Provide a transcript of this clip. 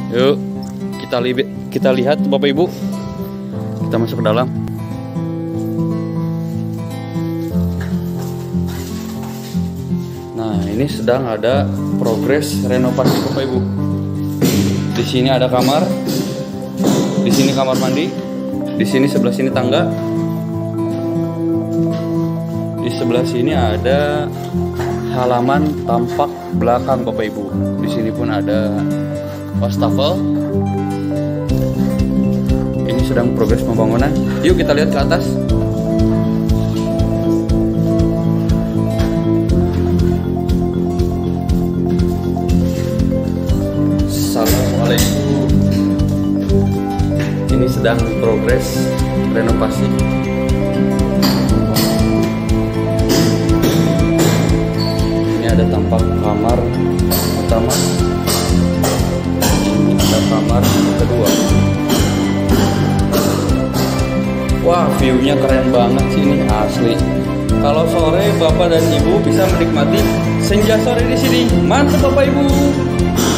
Yuk, kita lihat Bapak Ibu. Kita masuk ke dalam. Nah, ini sedang ada progres renovasi Bapak Ibu. Di sini ada kamar. Di sini kamar mandi. Di sini sebelah sini tangga. Di sebelah sini ada halaman tampak belakang Bapak Ibu. Di sini pun ada wastafel. Ini sedang progres pembangunan. Yuk kita lihat ke atas. Assalamualaikum. Ini sedang progres renovasi. Ini ada tampak kamar pertama. Ada kamar kedua. Wah, view-nya keren banget sih ini, asli. Kalau sore Bapak dan Ibu bisa menikmati senja sore di sini. Mantap Bapak Ibu.